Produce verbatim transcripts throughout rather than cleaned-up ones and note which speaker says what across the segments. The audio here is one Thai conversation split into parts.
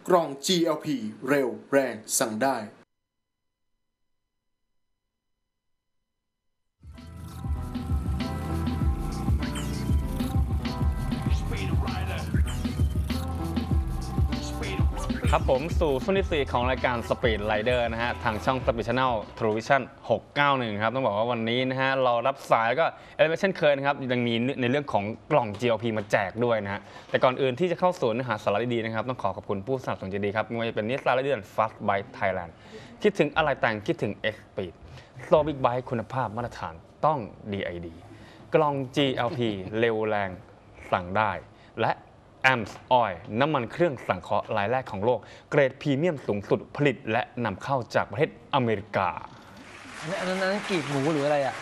Speaker 1: กล่อง จี แอล พี เร็วแรงสั่งได้
Speaker 2: ครับผมสู่ช่วงที่สี่ของรายการ Speed Rider นะฮะทางช่อง Speed Channel True Vision หกเก้าหนึ่งครับต้องบอกว่าวันนี้นะฮะเรารับสายแล้วก็เอลิเมชันเคยนะครับยังมีในเรื่องของกล่อง จี แอล พี มาแจกด้วยนะฮะแต่ก่อนอื่นที่จะเข้าสู่เนื้อหาสาระดีๆนะครับต้องขอขอบคุณผู้สนับสนุนใจดีครับไม่ว่าจะเป็นนิสสันและเดือน Fast Bike Thailand คิดถึงอะไรแต่งคิดถึง X-Speed Slow Big Bike คุณภาพมาตรฐานต้อง ดี ไอ ดี กล่อง จี แอล พี เร็วแรงสั่งได้และแอมส์ออยล์น้ำมันเครื่องสังเคราะห์รายแรกของโลกเกรดพรีเมียมสูงสุดผลิตและนำเข้าจากประเทศอเมริกา
Speaker 3: อันนั้นนั้นกีบหมูหรืออะไรอ่ะ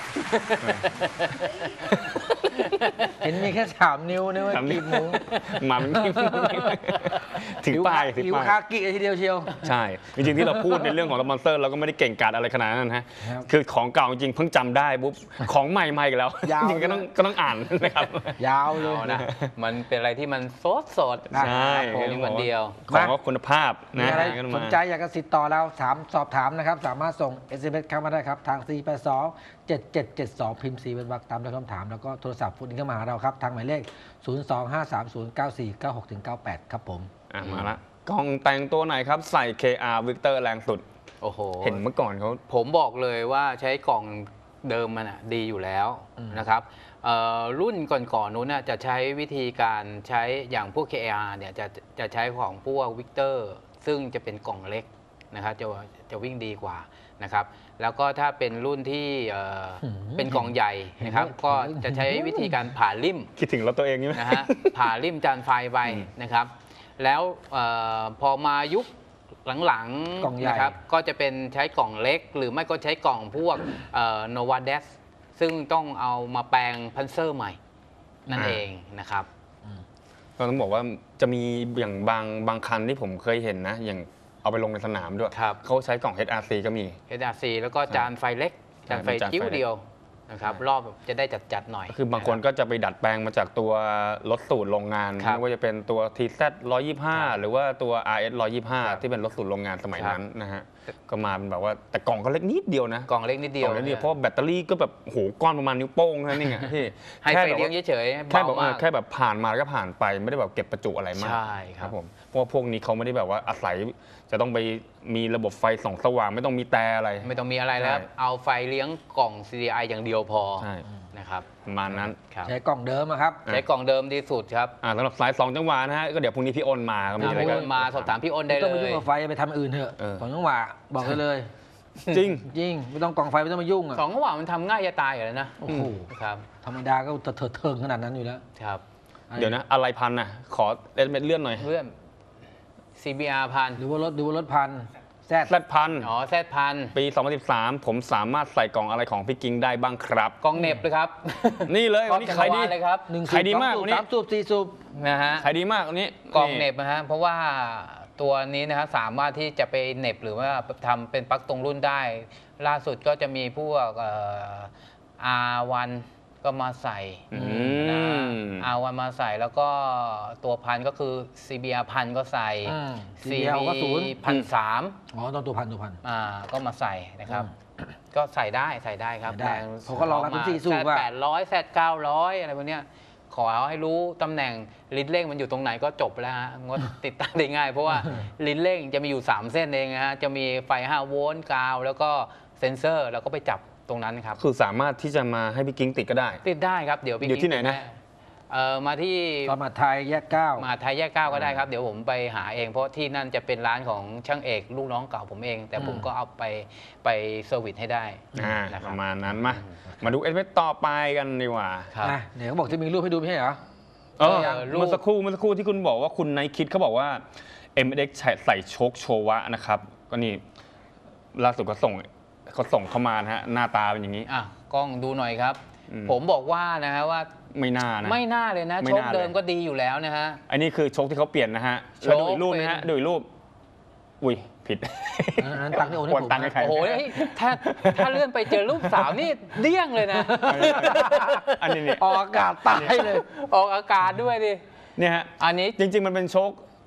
Speaker 3: เห็นมีแค่สามนิ้วนะว่ากีบหมู
Speaker 2: มาถึงป้ายถึง
Speaker 3: ป้ายคากิทีเดียวเชียว
Speaker 2: ใช่จริงๆที่เราพูดในเรื่องของสปอนเซอร์เราก็ไม่ได้เก่งกาจอะไรขนาดนั้นฮะคือของเก่าจริงเพิ่งจำได้ปุ๊บของใหม่ใหม่กันแล้วจริงก็ต้องก็ต้องอ่านนะครับ
Speaker 3: ยาวเลย
Speaker 4: นะมันเป็นอะไรที่มันสดสด
Speaker 2: ใช่
Speaker 4: วันเดียว
Speaker 2: ของว่าคุณภาพนะ
Speaker 3: อะไรสนใจอยากจะติดต่อเราถามสอบถามนะครับสามารถส่ง เอส เอ็ม เอส เข้ามาได้ครับทางสี่ แปด สอง เจ็ด เจ็ด เจ็ด สองพิมพ์สี่เป็นวรรคตามด้วยคำถามแล้วก็โทรศัพท์พูดเข้ามาหาเราครับทางหมายเลขศูนย์ สอง ห้า สาม ศูนย์ เก้า สี่ เก้า หก เก้า แปดครับผม
Speaker 2: มาละกล่องแต่งตัวไหนครับใส่ เค อาร์ Victor แรงสุด
Speaker 4: โอ้โห
Speaker 2: เห็นเมื่อก่อนเขา
Speaker 4: ผมบอกเลยว่าใช้กล่องเดิมมันอ่ะดีอยู่แล้วนะครับรุ่นก่อนๆนู้นจะใช้วิธีการใช้อย่างพวก เค อาร์ เนี่ยจะจะใช้ของพวก Victor ซึ่งจะเป็นกล่องเล็กนะครับจะจะวิ่งดีกว่านะครับแล้วก็ถ้าเป็นรุ่นที่เป็นกล่องใหญ่นะครับก็จะใช้วิธีการผ่าลิ่ม
Speaker 2: คิดถึงรถตัวเองใช่ไหม
Speaker 4: นะฮะผ่าลิ่มจานไฟไปนะครับแล้วพอมายุคหลังๆนะครับก็จะเป็นใช้กล่องเล็กหรือไม่ก็ใช้กล่องพวกโนวาเดสซึ่งต้องเอามาแปลงพันเซอร์ใหม่นั่นเองนะครับ
Speaker 2: ก็ต้องบอกว่าจะมีอย่างบางบางคันที่ผมเคยเห็นนะอย่างเอาไปลงในสนามด้วยเขาใช้กล่อง เอช อาร์ ซี ก็มี
Speaker 4: เอช อาร์ ซี แล้วก็จานไฟเล็กจานไฟคิ้วเดียวนะครับรอบจะได้จัดๆหน่อย
Speaker 2: คือบางคนก็จะไปดัดแปลงมาจากตัวรถสูตรโรงงานไม่ว่าจะเป็นตัว ที แซด หนึ่งร้อยยี่สิบห้า หรือว่าตัว อาร์ เอส หนึ่งร้อยยี่สิบห้า ที่เป็นรถสูตรโรงงานสมัยนั้นนะฮะก็มาเป็นแบบว่าแต่กล่องก็เล็กนิดเดียวนะ
Speaker 4: กล่องเล็กนิดเดียว
Speaker 2: เพราะแบตเตอรี่ก็แบบโหก้อนประมาณนิ้วโป้งนั่นเองพี่
Speaker 4: ให้ไฟเลี้ยงเฉย
Speaker 2: ๆแค่แบบแค่แบบผ่านมาก็ผ่านไปไม่ได้แบบเก็บประจุอะไรมาก
Speaker 4: ใช่ครับ
Speaker 2: ผมเพราะว่าพวกนี้เขาไม่ได้แบบว่าอาศัยจะต้องไปมีระบบไฟส่องสว่างไม่ต้องมีแต่อะไร
Speaker 4: ไม่ต้องมีอะไรแล้วเอาไฟเลี้ยงกล่อง ซี ดี ไอ อย่างเดียวพอนะครับ
Speaker 2: ประมาณนั้น
Speaker 3: ใช้กล่องเดิมครับ
Speaker 4: ใช้กล่องเดิมดีสุดครับ
Speaker 2: สำหรับสายสองจังหวะนะฮะก็เดี๋ยวพรุ่งนี้พี่อ้นมาก็มีอะไรก็
Speaker 4: มาสอบถามพี่อ้นได้เลย
Speaker 3: ต้องไปยุ่งกับไฟไปทำอื่นเถอะสองจังหวะบอกเลย
Speaker 2: จริง
Speaker 3: จริงไม่ต้องกล่องไฟไม่ต้องมายุ่งอ่ะ
Speaker 4: สองจังหวะมันทำง่ายจะตายอยู่แล้วนะ
Speaker 3: โอ้โห
Speaker 4: ครับ
Speaker 3: ธรรมดาก็เถิดเทิงขนาดนั้นอยู่แล้ว
Speaker 4: ครับ
Speaker 2: เดี๋ยวนะอะไรพันน่ะขอเลื่อนหน่อย
Speaker 4: เลื่อน ซี บี อาร์ พัน
Speaker 3: หรือว่ารถหรือว่ารถพันแซด
Speaker 2: แซดพัน
Speaker 4: อ๋อแซดพัน
Speaker 2: ปีสองพันสิบสามผมสามารถใส่กล่องอะไรของพี่กิ้งได้บ้างครับ
Speaker 4: กล่องเน็บเลยครับ
Speaker 2: นี่เลยวันนี้ขายดี
Speaker 4: เลยครับ
Speaker 2: ขายดีมากวันนี้
Speaker 3: สามสูบสี่สูบ
Speaker 4: นะฮะ
Speaker 2: ขายดีมากวันนี้
Speaker 4: กล่องเน็บนะฮะเพราะว่าตัวนี้นะครับสามารถที่จะไปเน็บหรือว่าทำเป็นปลั๊กตรงรุ่นได้ล่าสุดก็จะมีพวก อาร์ วัน ก็มาใส่นะ อาร์ วัน มาใส่แล้วก็ตัวพันก็คือ ซี บี อาร์ พันก็ใส่ ซี บี พันสาม
Speaker 3: อ๋อตัวพันตัวพัน
Speaker 4: อ่าก็มาใส่นะครับก็ใส่ได้ใส่ได้ครับ
Speaker 3: เขาก็ลองมาสี่สูบ
Speaker 4: ว่าแปดร้อยแซดเก้าร้อยอะไรพวกเนี้ยขอให้รู้ตำแหน่งลิ้นเร่งมันอยู่ตรงไหนก็จบแล้วฮะงดติดตั้งได้ง่ายเพราะว่าลิ้นเร่งจะมีอยู่สามเส้นเองนะฮะจะมีไฟห้าโวลต์กาวแล้วก็เซ็นเซอร์แล้วก็ไปจับตรงนั้นครับ
Speaker 2: คือสามารถที่จะมาให้พี่กิ้งติดก็ได้
Speaker 4: ติดได้ครับเดี๋ยวพี่
Speaker 2: กิ้งอยู่ที่ไหนนะ
Speaker 4: เออมาที่
Speaker 3: มาไทยแยกเก้า
Speaker 4: มาไทยแยกเก้าก็ได้ครับเดี๋ยวผมไปหาเองเพราะที่นั่นจะเป็นร้านของช่างเอกลูกน้องเก่าผมเองแต่ผมก็เอาไปไปเซอร์วิสให้ได้
Speaker 2: ประมาณนั้นมามาดูเอสเอสต่อไปกันดีกว่า
Speaker 3: เดี๋ยวเขาบอกจะมีรูปให้ดูไม่ใช่เหรอ
Speaker 2: เออเมื่อสักครู่เมื่อสักครู่ที่คุณบอกว่าคุณไนคิดเขาบอกว่า เอ็ม เอ็กซ์ ใส่โชคโชวะนะครับก็นี่ล่าสุดเขาส่งเขาส่งเข้ามานะฮะหน้าตาเป็นอย่างนี้
Speaker 4: อ่ะกล้องดูหน่อยครับผมบอกว่านะฮะว่า
Speaker 2: ไม่น่านะ
Speaker 4: ไม่น่าเลยนะโชคเดิมก็ดีอยู่แล้วนะฮะ
Speaker 2: อันนี้คือโชคที่เขาเปลี่ยนนะฮะดูอีกรูปนะฮะดูอีกรูปอุ้ยผิด
Speaker 3: ตังค์นี่โอน
Speaker 2: ให้ผมตังค์ให้ใคร
Speaker 4: โอ้ยถ้าถ้าเลื่อนไปเจอรูปสาวนี่เดี้ยงเลยนะ
Speaker 2: อันนี้
Speaker 3: ออกอากาศตายเลย
Speaker 4: ออกอากาศด้วยดิ
Speaker 2: เนี่ยฮะ
Speaker 4: อันนี้
Speaker 2: จริงๆมันเป็นโชค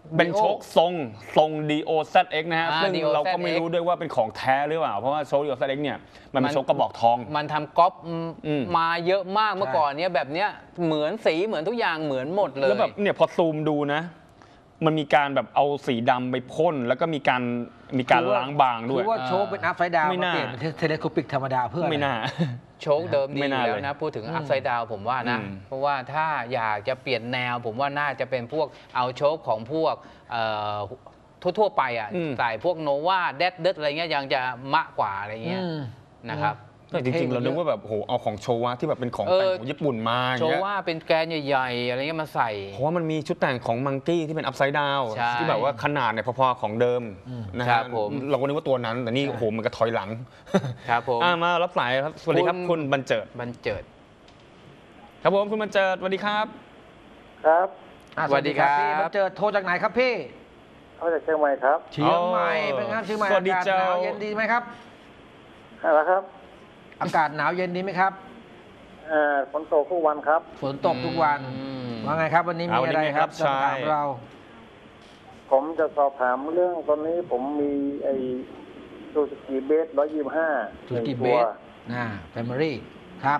Speaker 2: เป็นโชคทรงทรง ดี โอ แซด เอ็กซ์ นะฮะ
Speaker 4: อ่า
Speaker 2: ซึ่ง
Speaker 4: ดี โอ แซด เอ็กซ์
Speaker 2: เราก็ไม่รู้ด้วยว่าเป็นของแท้หรือเปล่าเพราะว่าโชค ดี โอ แซด เอ็กซ์ เนี่ยมันเป็นโชคกระบอกทอง
Speaker 4: มันทำก๊อป
Speaker 2: อืม
Speaker 4: มาเยอะมากเมื่อก่อนเนี้ยแบบเนี้ยเหมือนสีเหมือนทุกอย่างเหมือนหมดเลย
Speaker 2: แล้วแบบเนี่ยพอซูมดูนะ มันมีการแบบเอาสีดำไปพ่นแล้วก็มีการมีการล้างบางด้วย
Speaker 3: คือว่าโชว์เป็นอัพไซด์ดาว
Speaker 2: ไม่
Speaker 3: มา
Speaker 2: น่า
Speaker 3: เปลี่ยนเป็นเทเลโคปิกธรรมดาเพื่ออะไร
Speaker 2: ไม่น่า
Speaker 4: โชคเดิมดี
Speaker 2: ไม่
Speaker 4: อ
Speaker 2: น่า
Speaker 4: ยู่แล้ว
Speaker 2: เลย
Speaker 4: นะ พูดถึง
Speaker 3: อืม
Speaker 4: อัพไซด์ดาวผมว่านะ
Speaker 2: อืม
Speaker 4: เพราะว่าถ้าอยากจะเปลี่ยนแนว ผมว่าน่าจะเป็นพวกเอาโชคของพวกเอ่อทั่วๆไปอ่ะ
Speaker 2: อืม
Speaker 4: ใส่พวกโนวาเดดเดดอะไรเงี้ยยังจะมะกว่าอะไรเงี้ย
Speaker 3: อืม
Speaker 4: นะครับ
Speaker 2: แต่จริงๆ เรานึกว่าแบบโหเอาของโชวะที่แบบเป็นของ
Speaker 4: เออ
Speaker 2: แต่งของญี่ปุ่นมาอย่า
Speaker 4: โช
Speaker 2: งเงี้ย
Speaker 4: ว่าเป็นแกนใหญ่ๆ อะไรเงี้ยมาใส่
Speaker 2: เพราะว่ามันมีชุดแต่งของมังกี้ที่เป็นอัพไซด์ดาว
Speaker 4: ใช่
Speaker 2: ที่แบบว่าขนาดเนี่ยพอๆของเดิม
Speaker 3: อืม
Speaker 2: นะ
Speaker 4: ครั
Speaker 2: ฮะ
Speaker 4: บผม
Speaker 2: เราก็นึกว่าตัวนั้นแต่นี่โอ้โหมันก็ถอยหลัง
Speaker 4: ครับผม
Speaker 2: อ่ามารับสายครับสวัสดีครับ
Speaker 4: คุณ
Speaker 2: คุณบรรเจิด
Speaker 4: บันเจิด
Speaker 2: ครับผมคุณบรรเจิดสวัสดีครับ
Speaker 5: ครับ
Speaker 3: อ่ะ
Speaker 4: สวัสดีครับ
Speaker 3: พี่มาเจอโทรจากไหนครับพี่
Speaker 5: เขาจากเชียงใหม่ครับ
Speaker 3: เชียงใหม่เป็นไงครับเชียงใหม่
Speaker 2: สวั
Speaker 3: อา
Speaker 2: สดี
Speaker 3: กาศห
Speaker 2: เจ้า
Speaker 3: นาวเย็นดีไหมครับ
Speaker 5: อะไรครับ
Speaker 3: อากาศหนาวเย็นดีไหมครับ
Speaker 5: เอ่อฝนตกทุกวันครับ
Speaker 3: ฝนตกทุกวัน
Speaker 4: อืม
Speaker 3: ว่าไงครับ วันนี้มี
Speaker 2: เอาวันนี้
Speaker 3: อะไร
Speaker 2: มี
Speaker 3: ครับ
Speaker 2: ครับ
Speaker 3: จะมาถาม
Speaker 2: ใช่
Speaker 3: เรา
Speaker 5: ผมจะสอบถามเรื่องตอนนี้ผมมีไอ้ซูซูกิเบสร้อยยี่สิบห้า
Speaker 3: ซูซูกิเบสนะแฟมิลี่ครับ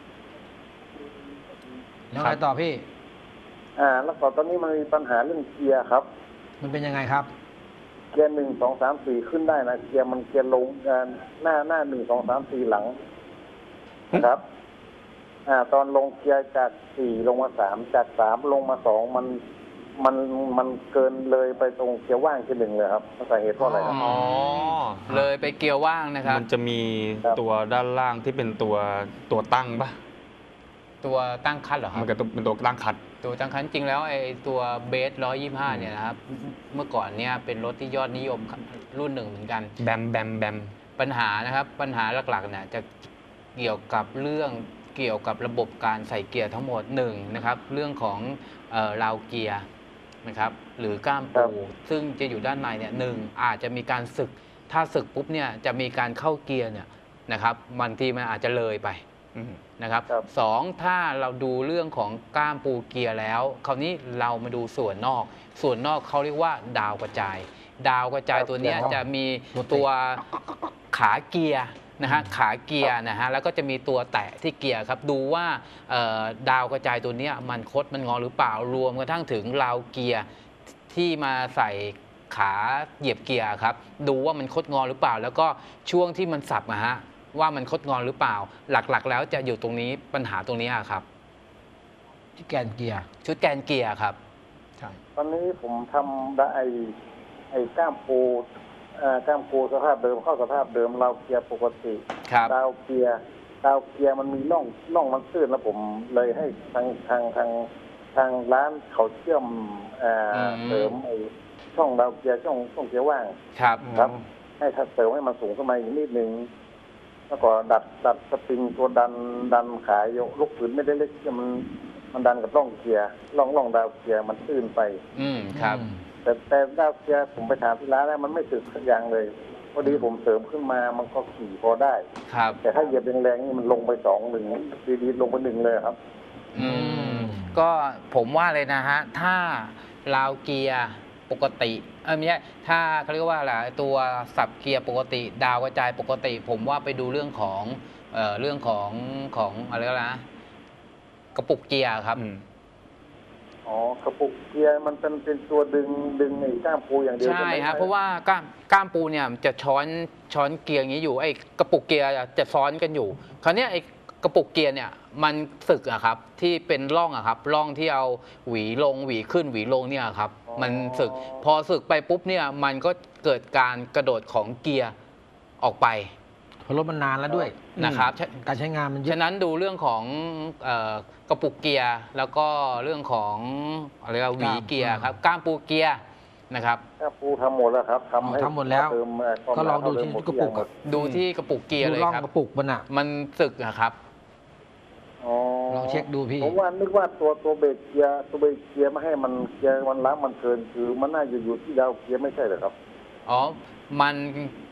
Speaker 3: แล้ว
Speaker 2: ครั
Speaker 3: ไง
Speaker 2: บ
Speaker 3: ต่อพี่
Speaker 5: อ่า แล้วก็ตอนนี้มันมีปัญหาเรื่องเกียร์ครับ
Speaker 3: มันเป็นยังไงครับ
Speaker 5: เกียร์หนึ่งสองสามสี่ขึ้นได้นะ เกียร์มันเกียร์ลงอ่าหน้าหน้าหนึ่งสองสามสี่หลังนะครับ อ่า ตอนลงเกียร์จากสี่ลงมาสามจากสามลงมาสองมันมันมันเกินเลยไปตรงเกียร์ว่างที่หนึ่งเลยครับสาเหตุเพราะอะไรครับ
Speaker 2: อ๋อ
Speaker 4: เลยไปเกียร์ว่างนะครับ
Speaker 2: มันจะมี
Speaker 5: ครับ
Speaker 2: ตัวด้านล่างที่เป็นตัวตัวตั้งปะ
Speaker 4: ตัวตั้งคันเหรอครั
Speaker 2: มั
Speaker 4: บ
Speaker 2: นก็เป็นตัวตั้งคัด
Speaker 4: ตัวตั้งคันจริงแล้วไอ้ตัวเบสร้อยยี่ห้าเนี่ยนะครับ เมื่อก่อนเนี่ยเป็นรถที่ยอดนิยมรุ่นหนึ่งเหมือนกัน
Speaker 2: แบมแบมแบม
Speaker 4: ปัญหานะครับปัญหาหลักๆเนี่ยจะเกี่ยวกับเรื่องเกี่ยวกับระบบการใส่เกียร์ทั้งหมดหนึ่งนะครับเรื่องของเอ่อราวเกียร์นะครับหรือก้าม
Speaker 5: ครั
Speaker 4: ปู
Speaker 5: บ
Speaker 4: ซึ่งจะอยู่ด้านในเนี่ยหนึ่งอาจจะมีการสึกถ้าสึกปุ๊บเนี่ยจะมีการเข้าเกียร์เนี่ยนะครับบางทีมันอาจจะเลยไป
Speaker 2: อืม
Speaker 4: นะครับ
Speaker 5: ครับ
Speaker 4: สองถ้าเราดูเรื่องของก้ามปูเกียร์แล้ว คราวนี้เรามาดูส่วนนอก ส่วนนอกเขาเรียกว่าดาวกระจาย ดาวกระจายตัวเนี้ยจะมีตัวขาเกียร์นะฮะขาเกียร์นะฮะแล้วก็จะมีตัวแตะที่เกียร์ครับดูว่าเอ่อดาวกระจายตัวเนี้ยมันคดมันงอหรือเปล่ารวมกระทั่งถึงราวเกียร์ที่มาใส่ขาเหยียบเกียร์ครับดูว่ามันคดงอหรือเปล่า แล้วก็ช่วงที่มันสับนะฮะว่ามันคดงอหรือเปล่า หลักๆ แล้วจะอยู่ตรงนี้ปัญหาตรงนี้อะครับ
Speaker 3: ที่แกนเกียร์
Speaker 4: ชุดแกนเกียร์ครับ
Speaker 2: ใช่
Speaker 5: ตอนนี้ผมทำได้ไอ้ไอ้ก้ามปูอ่าก้ามปูสภาพเดิมเข้าสภาพเดิมเราเกียร์ปกติ
Speaker 4: ครับ
Speaker 5: ดาวเกียร์ดาวเกียร์มันมีร่องร่องมันตื้นแล้วผมเลยให้ทางทางทางทางร้านเขาเชื่อมอ่า
Speaker 4: อืม
Speaker 5: เสริมไอ้ช่องดาวเกียร์ช่องช่องเกียร์ว่าง
Speaker 4: ครับ
Speaker 5: ครับ ให้ถ้าเสริมให้มันสูงขึ้นมาอีกนิดนึงแล้วก็ดัดดัดสปริงตัวดันดันขายกลูกปืนไม่ได้เล็กมันมันดันกับร่องเกียร์ร่องร่องดาวเกียร์มันตื้นไป
Speaker 4: อืมครับ
Speaker 3: อืม
Speaker 5: แต่แต่ดาวเกียร์ผมไปถามที่ร้านแล้วมันไม่สึกสักอย่างเลยพอดีผมเสริมขึ้นมามันก็ขี่พอได้
Speaker 4: ครับ
Speaker 5: แต่ถ้าเหยียบแรงๆนี่มันลงไปสองหนึ่งดีๆลงไปหนึ่งเลยครับ
Speaker 4: อืมก็ผมว่าเลยนะฮะ ถ้า ราวเกียร์ปกติเออไม่ใช่ถ้าเขาเรียกว่าอะไรตัวสับเกียร์ปกติ ดาวกระจายปกติ ผมว่าไปดูเรื่องของเอ่อเรื่องของของอะไรก็นะกระปุกเกียร์ครับ
Speaker 5: อ๋อกระปุกเกียร์มันเป็นเป็นตัวดึงดึงไอ้ก้ามปูอย่างเดียว
Speaker 4: ใช่
Speaker 5: ไหม
Speaker 4: ครับเพราะว่าก้ามก้ามปูเนี่ยจะช้อนช้อนเกียร์อย่างนี้อยู่ไอ้กระปุกเกียร์จะซ้อนกันอยู่ คราวเนี้ยไอ้กระปุกเกียร์เนี่ยมันสึกอะครับที่เป็นร่องอะครับร่องที่เอาหวีลงหวีขึ้นหวีลงเนี่ยครับมันสึกพอสึกไปปุ๊บเนี่ยมันก็เกิดการกระโดดของเกียร์ออกไป
Speaker 3: เพราะรถมันนานแล้วด้วย
Speaker 4: นะครับ
Speaker 3: การใช้งานมันเยอะ
Speaker 4: ฉะนั้นดูเรื่องของเอ่อกระปุกเกียร์แล้วก็เรื่องของอะไรอะหวีเกียร์ครับก้ามปูเกียร์นะครับ
Speaker 5: ก้ามปูทำหมดแล้วครับทำให้
Speaker 3: ทำหมดแล้ว
Speaker 5: เติมเอ่อความ
Speaker 3: ก็ลองดูที่
Speaker 5: เติมหม
Speaker 3: กระปุก
Speaker 5: ทุ
Speaker 3: อะ
Speaker 5: อย่างหมด
Speaker 4: ดูที่กระปุกเกียร์
Speaker 3: ดู
Speaker 4: เลย
Speaker 3: ร่อง
Speaker 4: ครับ
Speaker 3: กระปุกมันอะ
Speaker 4: มันสึกอะครับ
Speaker 5: อ๋อ
Speaker 3: ลองเช็คดูพี่
Speaker 5: ผมว่านึกว่าตัวตัวเบรกเกียร์ตัวเบรกเกียร์ไม่ให้มันเกียร์มันล้างมันเกินคือมันน่าจะอยู่ที่ดาวเกียร์ไม่ใช่เหรอครับ
Speaker 4: อ๋อ มัน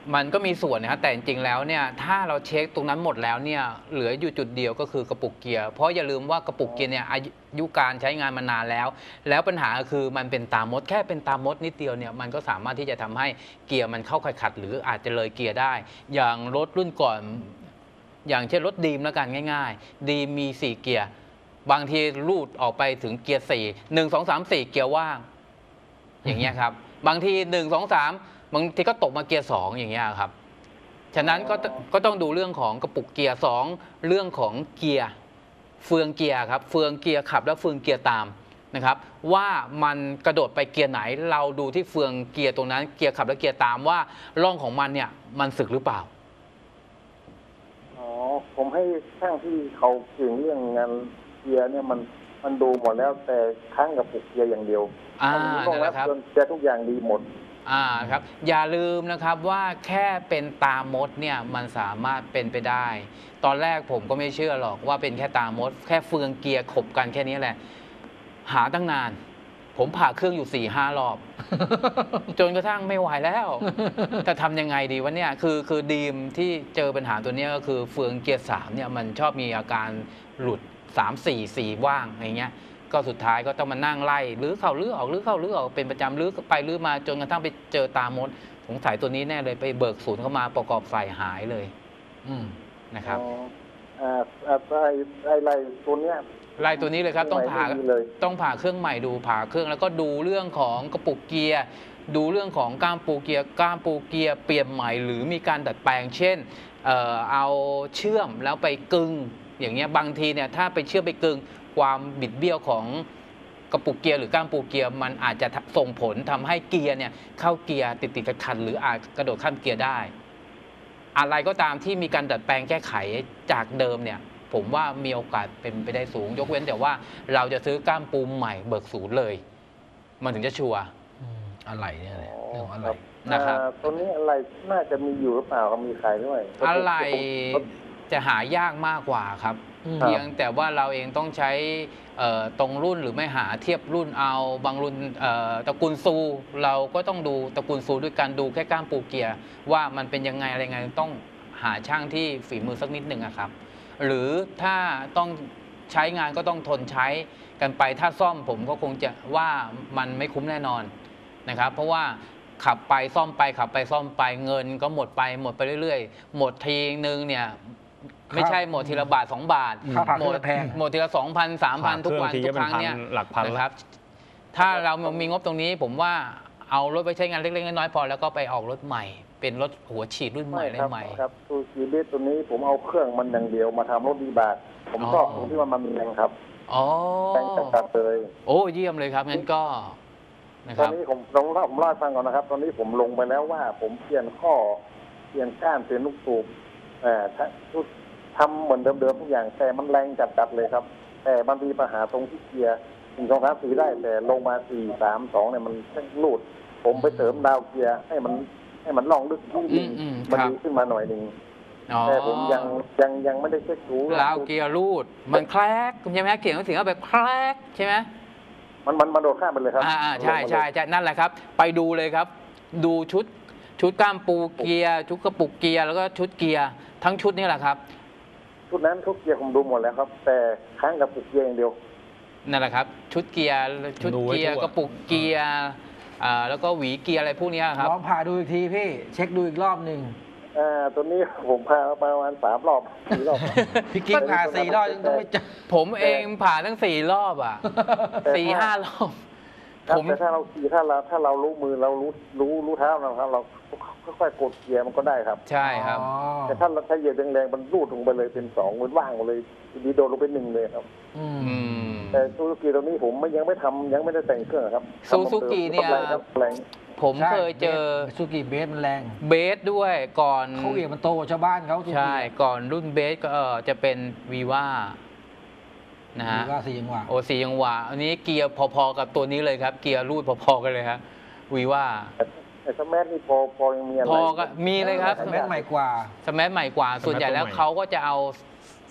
Speaker 4: มันก็มีส่วนนะครับแต่จริงๆแล้วเนี่ยถ้าเราเช็คตรงนั้นหมดแล้วเนี่ยเหลืออยู่จุดเดียวก็คือกระปุกเกียร์เพราะอย่าลืมว่ากระปุกเกียร์เนี่ยอายุการใช้งานมานานแล้ว แล้วปัญหาคือมันเป็นตามดแค่เป็นตามดนิดเดียวเนี่ยมันก็สามารถที่จะทำให้เกียร์มันเข้าขัดๆหรืออาจจะเลยเกียร์ได้ อย่างรถรุ่นก่อนอย่างเช่นรถดีมแล้วกันง่ายๆดีมมีสี่เกียร์บางทีลูดออกไปถึงเกียร์สี่หนึ่งสองสามสี่เกียร์ว่างอย่างเงี้ยครับบางทีหนึ่งสองสามบางทีก็ตกมาเกียร์สองอย่างเงี้ยครับฉะนั้นก็ก็ต้องดูเรื่องของกระปุกเกียร์สองเรื่องของเกียร์เฟืองเกียร์ครับเฟืองเกียร์ขับแล้วเฟืองเกียร์ตามนะครับว่ามันกระโดดไปเกียร์ไหนเราดูที่เฟืองเกียร์ตรงนั้นเกียร์ขับและเกียร์ตามว่าร่องของมันเนี่ยมันสึกหรือเปล่า
Speaker 5: อ๋อผมให้ช่างที่เขาเก่งเรื่องงานเกียร์เนี่ยมันมันดูหมดแล้วแต่ค้างกับปุกเกียร์อย่างเดียว
Speaker 4: อ่านั่นแหละครับ
Speaker 5: เกียร์ทุกอย่างดีหมด
Speaker 4: อ่าครับอย่าลืมนะครับว่าแค่เป็นตามดเนี่ยมันสามารถเป็นไปได้ตอนแรกผมก็ไม่เชื่อหรอกว่าเป็นแค่ตามดแค่เฟืองเกียร์ขบกันแค่นี้แหละหาตั้งนานผมผ่าเครื่องอยู่สี่ห้ารอบ จนกระทั่งไม่ไหวแล้วจะทำยังไงดีวะเนี่ยคือคือดีมที่เจอปัญหาตัวนี้ก็คือเฟืองเกียร์สามเนี่ยมันชอบมีอาการหลุดสามสี่สี่ว่างอย่างเงี้ยก็สุดท้ายก็ต้องมานั่งไล่หรือเข้าหรือออกหรือเข้าหรือออกเป็นประจำหรือไปหรือมาจนกระทั่งไปเจอตามดสงสัยตัวนี้แน่เลยไปเบิกศูนย์เข้ามาประกอบใส่หายเลยอืมนะครับ
Speaker 5: อ่าอ่าไอ้ไอ้ไรตัวเนี้ย
Speaker 4: ไล่ตัวนี้เลยครับต้องผ่าต้องผ่าเครื่องใหม่ดูผ่าเครื่องแล้วก็ดูเรื่องของกระปุกเกียร์ดูเรื่องของก้ามปูเกียร์ก้ามปูเกียร์เปลี่ยนใหม่หรือมีการดัดแปลงเช่นเอ่อเอาเชื่อมแล้วไปกึงอย่างเงี้ยบางทีเนี่ยถ้าไปเชื่อมไปกึงความบิดเบี้ยวของกระปุกเกียร์หรือก้ามปูเกียร์มันอาจจะส่งผลทำให้เกียร์เนี่ยเข้าเกียร์ติดติดขัดหรืออาจกระโดดข้ามเกียร์ได้อะไรก็ตามที่มีการดัดแปลงแก้ไขจากเดิมเนี่ยผมว่ามีโอกาสเป็นไปได้สูงยกเว้นแต่ว่าเราจะซื้อก้ามปูใหม่เบิกศูนย์เลยมันถึงจะชัวร์
Speaker 3: อะไรเนี่ยเรื่องอะไร
Speaker 4: นะครับ
Speaker 5: ตัวนี้อะไรน่าจะมีอยู่หรือเปล่าก็มีขายด้วย
Speaker 4: อะไรจะหายากมากกว่าครับเพียงแต่ว่าเราเองต้องใช้ตรงรุ่นหรือไม่หาเทียบรุ่นเอาบางรุ่นตระกูลซูเราก็ต้องดูตระกูลซูด้วยการดูแค่ก้ามปูเกียร์ว่ามันเป็นยังไงอะไรไงต้องหาช่างที่ฝีมือสักนิดหนึ่งครับหรือถ้าต้องใช้งานก็ต้องทนใช้กันไปถ้าซ่อมผมก็คงจะว่ามันไม่คุ้มแน่นอนนะครับเพราะว่าขับไปซ่อมไปขับไปซ่อมไปเงินก็หมดไปหมดไปเรื่อยๆหมดทีนึงเนี่ยไม่ใช่หมดทีละบาทสองบาทหมดแพงหมดทีละสองพันสามพันทุกวันทุกครั้งเนี่ย
Speaker 2: หลักพัน
Speaker 4: นะครับถ้าเรามีงบตรงนี้ผมว่าเอารถไปใช้งานเล็กๆน้อยๆพอแล้วก็ไปออกรถใหม่เป็นรถหัวฉีดรุ่นใหม่เลยใหม่
Speaker 5: ครับซูซูกิตัวนี้ผมเอาเครื่องมันอย่างเดียวมาทำรถดีบากผมชอบตรงที่ว่ามันมีแรงครับ
Speaker 4: อ๋อ
Speaker 5: แรงจัดเลย
Speaker 4: โอ้เยี่ยมเลยครับงั้นก็
Speaker 5: ตอนนี้ผมลองเล่าผมเล่าให้ฟังก่อนนะครับตอนนี้ผมลงไปแล้วว่าผมเปลี่ยนข้อเปลี่ยนก้านเปลี่ยนลูกสูบเอ่อทำเหมือนเดิมๆทุกอย่างแต่มันแรงจัดๆเลยครับแต่มันมีปัญหาตรงที่เกียร์หนึ่งสองสามสี่ได้แต่ลงมาสี่สามสองเนี่ยมันลูดผมไปเสริมดาวเกียร์ให้มันให้มันล่องลึกยิ่งยิ่งมันดีขึ้นมาหน่อยหนึ่งแต่ผมยังยังยังไม่ได้เช็คดู
Speaker 4: ดาวเกียร์ลูดมันแคลกใช่ไหมเขียนว่าถึงว่าแบบแคลกใช่ไหม
Speaker 5: มันมันมันโดดข้ามไปเลยครับ
Speaker 4: อ่าใช่ใช่ใช่นั่นแหละครับไปดูเลยครับดูชุดชุดก้ามปูเกียร์ชุดกระปุกเกียร์แล้วก็ชุดเกียร์ทั้งชุดนี่แหละครับ
Speaker 5: ชุดนั้นชุดเกียร์ผมดูหมดแล้วครับแต่ค้างกับปุกเกียร์อย่างเดียว
Speaker 4: นั่นแหละครับชุดเกียร์ชุดเกียร์กระปุกเกียร์อ่าแล้วก็หวีเกียร์อะไรพวกนี้ครับ
Speaker 3: ลองผ่าดูอีกทีพี่เช็คดูอีกรอบหนึ่ง
Speaker 5: อ่าตัวนี้ผมพาประมาณสามรอบสี่รอบ
Speaker 3: พี่กิ๊กผ่าสี่รอบยังต้องไม่จับ
Speaker 4: ผมเองผ่าทั้งสี่รอบอ่ะสี่ห้ารอบ
Speaker 5: ผมแต่ถ้าเราขี่ถ้าเราถ้าเรารู้มือเรารู้รู้รู้เท้าเราครับเราค่อยๆกดเกียร์มันก็ได้ครับ
Speaker 4: ใช่ครับ
Speaker 5: แต่ถ้าเราใช้เหยียบแรงๆมันรูดลงไปเลยเป็นสองมันว่างเลยดีโดนลงไปหนึ่งเลยครับแต่ซูซูกิตัวนี้ผมยังไม่ทำยังไม่ได้แต่งเครื่องครับ
Speaker 4: ซูซูกิเนี่ยผมเคยเจอ
Speaker 3: ซูซูกิเบสมันแรง
Speaker 4: เบสด้วยก่อน
Speaker 3: เขาเอียมันโตกว่าชาวบ้านเขา
Speaker 4: ใช่ก่อนรุ่นเบสก็จะเป็นวีว่านะฮะ
Speaker 3: วีว่าสี่ยังหวะ
Speaker 4: โอ้สี่ยังหวะอันนี้เกียร์พอๆกับตัวนี้เลยครับเกียร์รูดพอๆกันเลยครับวีว่า
Speaker 5: แต่สมัยนี่พอพอยังมีอะไร
Speaker 4: พอก็มีเลยครับ
Speaker 3: สมัยใหม่กว่า
Speaker 4: สมัยใหม่กว่าส่วนใหญ่แล้วเขาก็จะเอา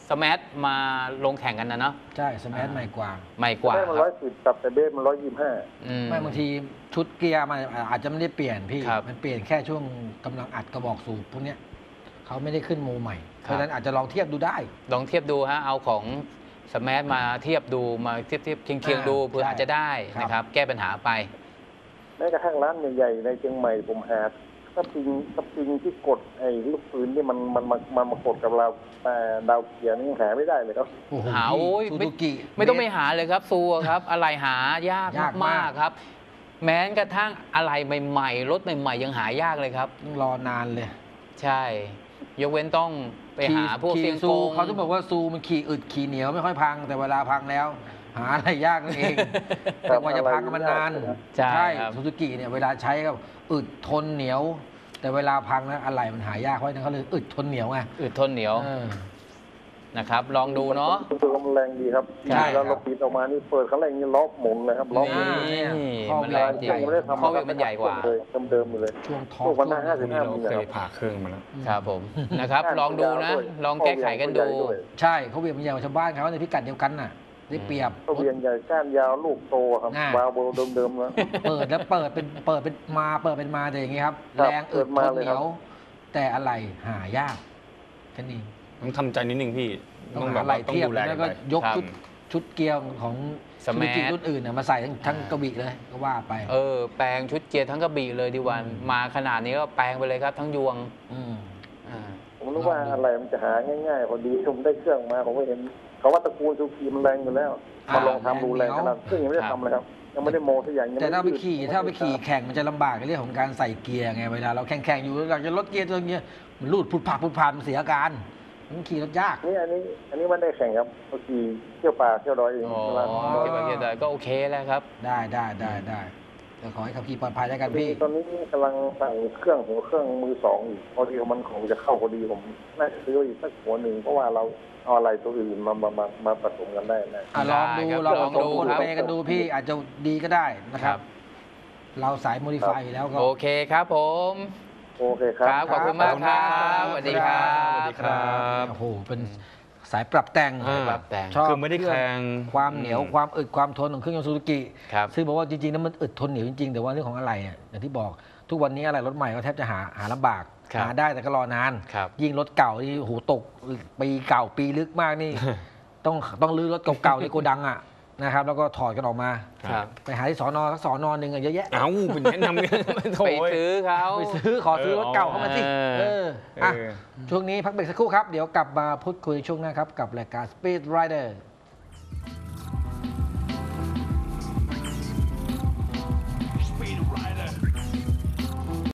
Speaker 4: สมาร์ทมาลงแข่งกันนะเนาะ
Speaker 3: ใช่สมาร์ทใหม่กว่า
Speaker 4: ใหม่กว่า
Speaker 5: ได้มัน
Speaker 4: ค
Speaker 5: ร้
Speaker 4: รั
Speaker 5: อบ ยสิบกับแต่เบสมันร้อยยี่สิบห้า
Speaker 4: อื
Speaker 3: ไม่บางทีชุดเกียร์มันอาจจะไม่ได้เปลี่ยนพี่
Speaker 4: ครับ
Speaker 3: มันเปลี่ยนแค่ช่วงกำลังอัดกระบอกสูบพวกเนี้ยเขาไม่ได้ขึ้นโมใหม่ เพ
Speaker 4: ครับ
Speaker 3: ราะฉะนั้นอาจจะลองเทียบดูได้
Speaker 4: ลองเทียบดูฮะเอาของสมาร์ทมาเทียบดูมาเทียบเทียบเคียงเคียง
Speaker 3: อ่า
Speaker 4: ดูเพื่อ
Speaker 3: ใช่
Speaker 4: อาจจะได้
Speaker 3: ครับ
Speaker 4: นะครับ แก้ปัญหาไป
Speaker 5: แม้กระทั่งร้านใหญ่ๆในเชียงใหม่ผมหาถ้าปิงถ้าปิงที่กดไอ้ลูกปืนนี่มันมันมันมันมากดกับเราแต่ดาวเกียร์นี่ยังหาไม่ได้เลยครับ
Speaker 3: โอ้โห
Speaker 4: หาโอ้ย
Speaker 3: ซู
Speaker 4: ไม่
Speaker 3: ซูกิ
Speaker 4: ไม่ต้องไปหาเลยครับซูครับ อะไรหายาก
Speaker 3: ยากมาม
Speaker 4: าก กๆครับ แม้กระทั่งอะไรใหม่ๆรถใหม่ๆยังหายากเลยครับ
Speaker 3: ต้องรอนานเลย
Speaker 4: ใช่ ยกเว้นต้องไปหาพวก
Speaker 3: ขี่
Speaker 4: เซียง
Speaker 3: ซู
Speaker 4: กง
Speaker 3: เขาต้องบอกว่าซูมันขี่อึดขี่เหนียวไม่ค่อยพัง แต่เวลาพังแล้ว หาอะไรยากนั่นเอง
Speaker 5: ครั
Speaker 3: แต่
Speaker 5: บ
Speaker 3: กว่าจะพังมันนาน
Speaker 4: ใช่ครับ
Speaker 3: ซูซูกิเนี่ยเวลาใช้ก็อึดทนเหนียว แต่เวลาพังนะอะไรมันหายากเพราะฉะนั้นเขาเลยอึดทนเหนียวไง
Speaker 4: อึดทนเหนียว
Speaker 3: เออ
Speaker 4: นะครับ ลองดูเนาะ
Speaker 5: ตัวมันแรงดีครับ
Speaker 3: ใช่
Speaker 5: แล้ว
Speaker 3: ครั
Speaker 5: เรา
Speaker 3: บ
Speaker 5: ปิดออกมานี่เปิดครั้งแรกนี่ล้อหมุนเลยครับล้อหมุน
Speaker 4: นี่
Speaker 3: ข้อ
Speaker 4: มันแรงจริง
Speaker 5: ไม่ได้ทำ
Speaker 4: ข้อวิ่งมันใหญ่กว่า
Speaker 5: เลยเดิมๆอยู่เลย
Speaker 3: ช่วงท้อ
Speaker 5: พว
Speaker 3: ง
Speaker 5: กวันหน้าห้าสิบ
Speaker 2: นี่
Speaker 5: ห้า
Speaker 2: เรา
Speaker 5: มี
Speaker 2: เค
Speaker 5: ครั
Speaker 2: ย
Speaker 5: บ
Speaker 2: ผ่าเครื่องมาแล้ว
Speaker 4: ครับผม นะครับ ลองดูนะ ลองแก้ไขกันดู
Speaker 3: ใช่เขาเวียนมันใหญ่กว่าชาวบ้านเขาในพิกัดเดียวกันน่ะได้เปรียบ
Speaker 5: ก็เวียนใหญ่ก้านยาวลูกโตครับ
Speaker 3: อ่า
Speaker 5: วาล์วเบอร์เดิมๆแล้ว
Speaker 3: เปิดแล้วเปิดเป็นเปิดเป็นมาเปิดเป็นมาแต่อย่างงี้ครับ
Speaker 5: ครับ
Speaker 3: แรงอึด
Speaker 5: เปิดมา
Speaker 3: ทน
Speaker 5: เลย
Speaker 3: เห
Speaker 5: ครั
Speaker 3: นี
Speaker 5: บ
Speaker 3: ยว แต่อะไรหายากแค่นี้
Speaker 2: ต้องทำใจนิดนึงพี่
Speaker 3: ต้
Speaker 2: ต้
Speaker 3: อ
Speaker 2: อง ง
Speaker 3: หา
Speaker 2: แบบ
Speaker 3: อะไร
Speaker 2: ว่าต้อง
Speaker 3: เทียบ
Speaker 2: ดูแล
Speaker 3: แล้ว
Speaker 2: กั
Speaker 3: ก็
Speaker 2: นไป
Speaker 3: ยก
Speaker 4: ครับ
Speaker 3: ชุดชุดเกียร์ของ
Speaker 4: สมาร์ท
Speaker 3: ซูซูกิรุ่นอื่นน่ะมาใส่ทั้งทั้งกระบี่เลยก็ว่าไป
Speaker 4: เออ แปลงชุดเกียร์ทั้งกระบี่เลยดีวัน มาขนาดนี้ก็แปลงไปเลยครับ ทั้งยวง
Speaker 3: ม
Speaker 4: อ่า
Speaker 5: ผมนึกว่าอะไรมันจะหาง่ายๆพอดีผมได้เครื่องมาผมก็เห็นเขาว่าตระกูลซูกีมันแรงอยู่แล้วมาลองทำดูแรงขนาดซึ่งยังไม่ได้ทำเลยครับยังไม่ได้โมสักอย่างยัง
Speaker 3: แต่
Speaker 5: ม่
Speaker 3: ถ้าไป
Speaker 5: ยืด
Speaker 3: ขี่ถ้าไปขี่แข่งมันจะลำบากในเรื่องของการใส่เกียร์ไงเวลาเราแข่งแข่งอยู่เราจะลดเกียร์ตัวเงี้ยมันรูดพุดผาดพุดผาดมันเสียอาการมันขี่รถยาก
Speaker 5: นี่อันนี้อันนี้มันได้แข่งครับเมื่อกี้เที่ยวป่าเที่ยวดอยเอง
Speaker 4: อ๋อ
Speaker 5: เวลา
Speaker 4: เกียร์ไปเกียร์ได้ก็โอเคแล้วครับ
Speaker 3: ได้ได้ได้ได้แต่ขอให้ขับขี่ปลอดภัยแล้วกันพี่
Speaker 5: ตอนนี้กำลังสั่งเครื่องหัวเครื่องมือสองอยู่พอดีมันของจะเข้าพอดีผมน่าจะซื้ออีกสักหัวหนึ่งเพราะว่าเราเอาอะไรตัวอื่นมามามามาผสมกันได้นะ
Speaker 3: อ่ะลองดู
Speaker 4: ได้ครับ
Speaker 3: ลอง
Speaker 4: ลองดู
Speaker 3: ผสม
Speaker 4: ครับ
Speaker 3: เปกันดูพี่อาจจะดีก็ได้นะค
Speaker 4: ครั
Speaker 3: รับ
Speaker 4: บ
Speaker 3: เราสายโมดิฟายอยู่แล้วก็
Speaker 4: โอเคครับผม
Speaker 5: โอเคครับ
Speaker 4: ครับ ขอบคุณมากครับสวัสดีครับ
Speaker 2: สวัสดีครับ
Speaker 3: โอ้โหเป็นสายปรับแต่ง
Speaker 2: อ่า
Speaker 4: ปรับแต่ง
Speaker 3: ชอบ
Speaker 2: คือไม่ได้แข่ง
Speaker 3: ความเหนียว
Speaker 2: อืม
Speaker 3: ความอึดความทนของเครื่องยนต์ซูซูกิ
Speaker 4: ครับ
Speaker 3: ซึ่งบอกว่าจริงๆแล้วมันอึดทนเหนียวจริงๆแต่ว่าเรื่องของอะไรอ่ะอย่างที่บอกทุกวันนี้อะไรรถใหม่ก็แทบจะหาหาลำบาก
Speaker 4: ครับ
Speaker 3: หาได้แต่ก็รอนาน
Speaker 4: ครับ
Speaker 3: ยิ่งรถเก่าที่โอ้โหตกปีเก่าปีลึกมากนี่ ต้องต้องลื้อรถเก่าๆในโกดังอ่ะนะครับแล้วก็ถอดกันออกมา
Speaker 4: ครับ
Speaker 3: ไปหาที่สอนอสักสอนอหนึ่งอะเยอะแยะ
Speaker 2: เอ้าเป็นแนะนำกันโถ่
Speaker 4: ไปซื้อเขา
Speaker 3: ไปซื้อขอซื้อรถเก่าเข้ามาสิ
Speaker 4: เออ
Speaker 3: เอออ่ะ
Speaker 2: เออ
Speaker 3: ช่วงนี้พักเบรกสักครู่ครับ เดี๋ยวกลับมาพูดคุยช่วงหน้าครับ กับรายการ Speed Rider